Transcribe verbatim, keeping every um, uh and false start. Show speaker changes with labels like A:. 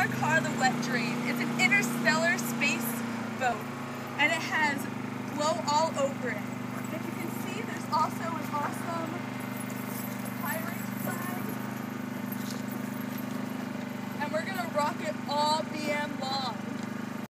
A: our car, the Wet Dream. It's an interstellar space boat, and it has glow all over it. And if you can see, there's also an awesome pirate flag. And we're gonna rock it all B M long.